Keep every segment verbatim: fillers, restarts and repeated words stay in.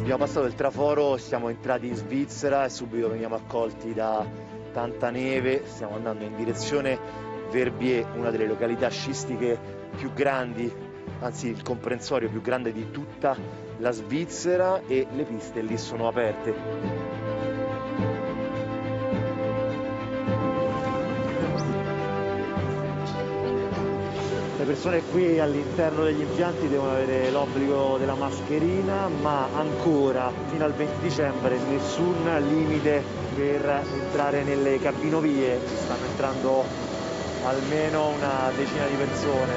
Abbiamo passato il traforo, siamo entrati in Svizzera e subito veniamo accolti da tanta neve. Stiamo andando in direzione Verbier, una delle località sciistiche più grandi, anzi il comprensorio più grande di tutta la Svizzera, e le piste lì sono aperte. Le persone qui all'interno degli impianti devono avere l'obbligo della mascherina, ma ancora fino al venti dicembre nessun limite per entrare nelle cabinovie. Ci stanno entrando almeno una decina di persone.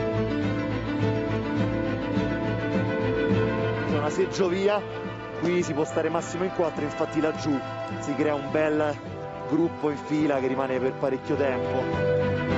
C'è una seggiovia, qui si può stare massimo in quattro, infatti laggiù si crea un bel gruppo in fila che rimane per parecchio tempo.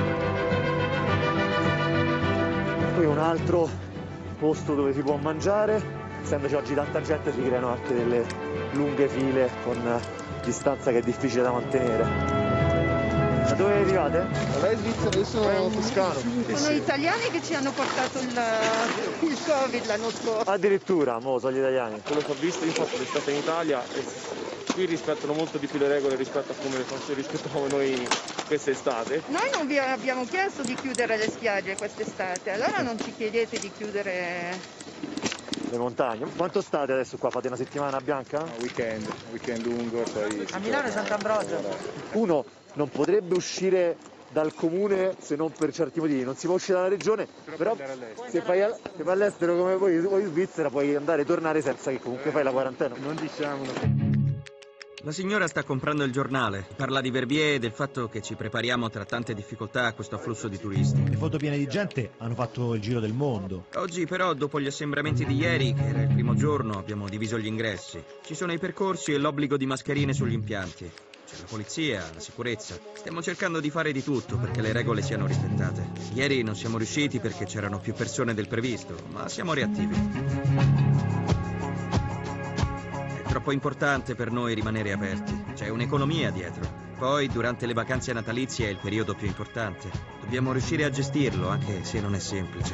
Qui un altro posto dove si può mangiare, essendoci oggi tanta gente si creano anche delle lunghe file con distanza che è difficile da mantenere. Da dove arrivate? Lei è svizzera, io sono toscano. Sono sì. Italiani che ci hanno portato il, il Covid l'anno scorso. Addirittura, mo sono gli italiani. Quello che ho visto, io ho fatto l'estate in Italia e qui rispettano molto di più le regole rispetto a come le rispettavamo noi quest'estate. Noi non vi abbiamo chiesto di chiudere le spiagge quest'estate, allora non ci chiedete di chiudere le montagne. Quanto state adesso qua? Fate una settimana bianca? No, weekend, weekend lungo. Poi a Milano e Sant'Ambrogio. Uno non potrebbe uscire dal comune se non per certi motivi, non si può uscire dalla regione, però, però se vai all'estero come voi, voi in Svizzera puoi andare e tornare senza che comunque fai la quarantena. Non diciamolo. La signora sta comprando il giornale, parla di Verbier e del fatto che ci prepariamo tra tante difficoltà a questo afflusso di turisti. Le foto piene di gente hanno fatto il giro del mondo. Oggi però, dopo gli assembramenti di ieri, che era il primo giorno, abbiamo diviso gli ingressi. Ci sono i percorsi e l'obbligo di mascherine sugli impianti. C'è la polizia, la sicurezza. Stiamo cercando di fare di tutto perché le regole siano rispettate. Ieri non siamo riusciti perché c'erano più persone del previsto, ma siamo reattivi. È troppo importante per noi rimanere aperti. C'è un'economia dietro. Poi, durante le vacanze natalizie è il periodo più importante. Dobbiamo riuscire a gestirlo, anche se non è semplice.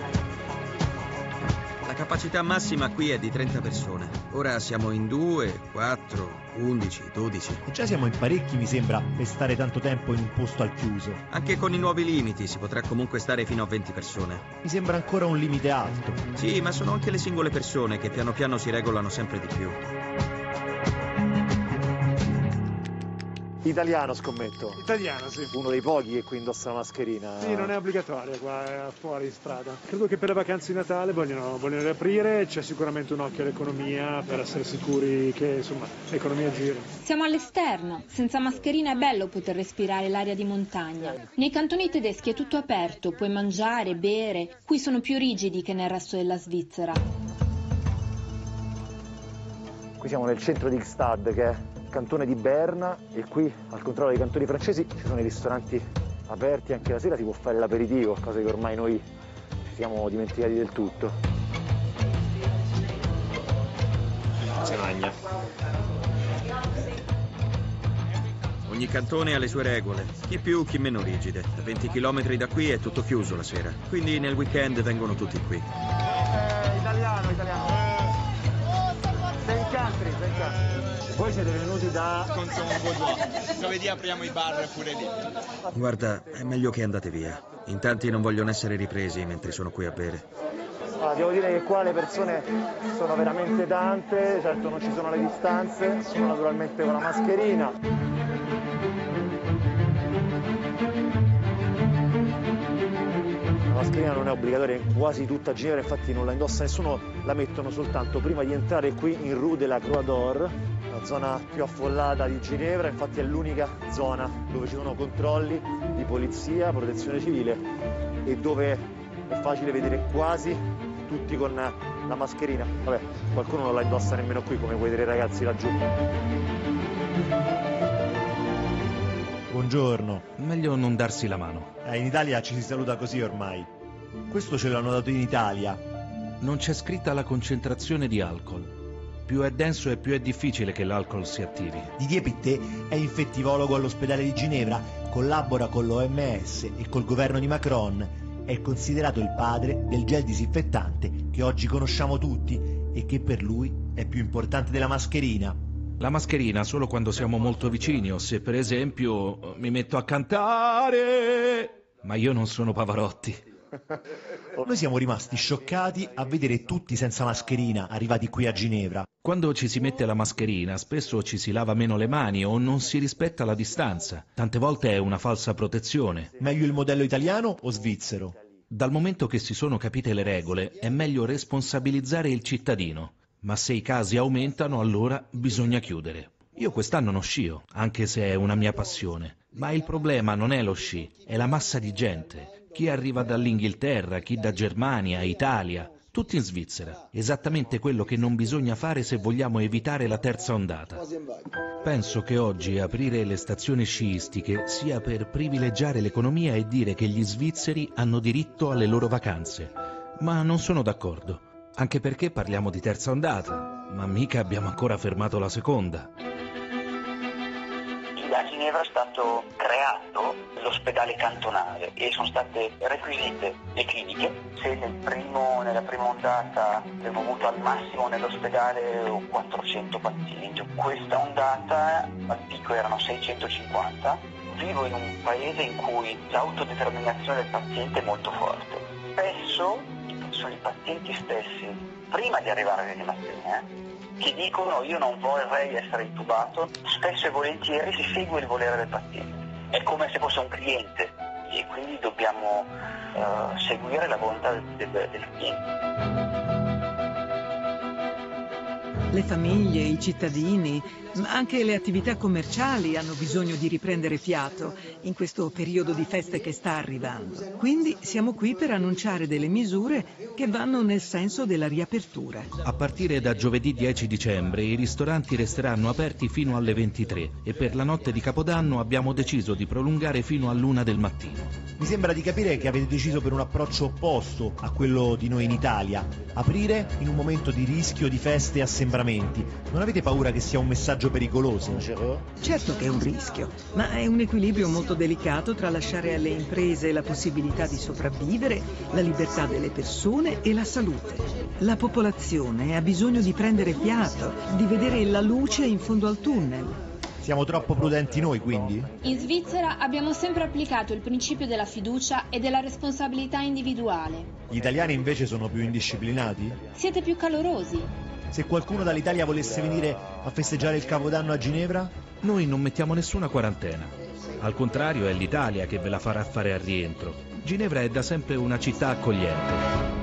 La capacità massima qui è di trenta persone. Ora siamo in due, quattro, undici, dodici. E già siamo in parecchi, mi sembra, per stare tanto tempo in un posto al chiuso. Anche con i nuovi limiti si potrà comunque stare fino a venti persone. Mi sembra ancora un limite alto. Sì, ma sono anche le singole persone che piano piano si regolano sempre di più. Italiano, scommetto. Italiano, sì. Uno dei pochi che qui indossa la mascherina. Sì, non è obbligatoria qua, è fuori in strada. Credo che per le vacanze di Natale vogliono, vogliono riaprire, c'è sicuramente un occhio all'economia per essere sicuri che insomma l'economia giri. Siamo all'esterno, senza mascherina è bello poter respirare l'aria di montagna. Nei cantoni tedeschi è tutto aperto, puoi mangiare, bere, qui sono più rigidi che nel resto della Svizzera. Qui siamo nel centro di Gstaad, che è cantone di Berna, e qui, al contrario dei cantoni francesi, ci sono i ristoranti aperti anche la sera, si può fare l'aperitivo, cosa che ormai noi ci siamo dimenticati del tutto. Si magna. Ogni cantone ha le sue regole, chi più, chi meno rigide. A venti chilometri da qui è tutto chiuso la sera, quindi nel weekend vengono tutti qui. Eh, italiano, italiano. Sei in country, sei in country. Voi siete venuti da... Giovedì apriamo i bar pure lì. Guarda, è meglio che andate via. In tanti non vogliono essere ripresi mentre sono qui a bere. Ah, devo dire che qua le persone sono veramente tante, certo non ci sono le distanze, sono naturalmente con la mascherina. La mascherina non è obbligatoria in quasi tutta Ginevra, infatti non la indossa nessuno, la mettono soltanto prima di entrare qui in Rue de la Croix d'Or, la zona più affollata di Ginevra, infatti è l'unica zona dove ci sono controlli di polizia, protezione civile e dove è facile vedere quasi tutti con la mascherina. Vabbè, qualcuno non la indossa nemmeno qui, come puoi vedere i ragazzi laggiù. Buongiorno. Meglio non darsi la mano. Eh, in Italia ci si saluta così ormai. Questo ce l'hanno dato in Italia. Non c'è scritta la concentrazione di alcol. Più è denso e più è difficile che l'alcol si attivi. Didier Pittet è infettivologo all'ospedale di Ginevra, collabora con l'O M S e col governo di Macron. È considerato il padre del gel disinfettante che oggi conosciamo tutti e che per lui è più importante della mascherina. La mascherina solo quando siamo molto vicini o se per esempio mi metto a cantare. Ma io non sono Pavarotti. Noi siamo rimasti scioccati a vedere tutti senza mascherina arrivati qui a Ginevra. Quando ci si mette la mascherina spesso ci si lava meno le mani o non si rispetta la distanza. Tante volte è una falsa protezione. Meglio il modello italiano o svizzero? Dal momento che si sono capite le regole è meglio responsabilizzare il cittadino. Ma se i casi aumentano allora bisogna chiudere. Io quest'anno non scio, anche se è una mia passione. Ma il problema non è lo sci, è la massa di gente. Chi arriva dall'Inghilterra, chi da Germania, Italia, tutti in Svizzera. Esattamente quello che non bisogna fare se vogliamo evitare la terza ondata. Penso che oggi aprire le stazioni sciistiche sia per privilegiare l'economia e dire che gli svizzeri hanno diritto alle loro vacanze. Ma non sono d'accordo, anche perché parliamo di terza ondata, ma mica abbiamo ancora fermato la seconda. A Ginevra è stato creato l'ospedale cantonale e sono state requisite le cliniche. Se nel primo, nella prima ondata abbiamo avuto al massimo nell'ospedale quattrocento pazienti, questa ondata al picco erano seicentocinquanta. Vivo in un paese in cui l'autodeterminazione del paziente è molto forte. Spesso sono i pazienti stessi, prima di arrivare alle rianimazioni, che dicono io non vorrei essere intubato. Spesso e volentieri si segue il volere del paziente, è come se fosse un cliente e quindi dobbiamo uh, seguire la volontà del, del, del cliente. Le famiglie, i cittadini, ma anche le attività commerciali hanno bisogno di riprendere fiato in questo periodo di feste che sta arrivando. Quindi siamo qui per annunciare delle misure che vanno nel senso della riapertura. A partire da giovedì dieci dicembre i ristoranti resteranno aperti fino alle ventitré e per la notte di Capodanno abbiamo deciso di prolungare fino all'una del mattino. Mi sembra di capire che avete deciso per un approccio opposto a quello di noi in Italia. Aprire in un momento di rischio di feste e assembramenti. Non avete paura che sia un messaggio pericoloso? Certo che è un rischio, ma è un equilibrio molto delicato tra lasciare alle imprese la possibilità di sopravvivere, la libertà delle persone e la salute. La popolazione ha bisogno di prendere fiato, di vedere la luce in fondo al tunnel. Siamo troppo prudenti noi, quindi? In Svizzera abbiamo sempre applicato il principio della fiducia e della responsabilità individuale. Gli italiani invece sono più indisciplinati? Siete più calorosi. Se qualcuno dall'Italia volesse venire a festeggiare il Capodanno a Ginevra? Noi non mettiamo nessuna quarantena. Al contrario, è l'Italia che ve la farà fare al rientro. Ginevra è da sempre una città accogliente.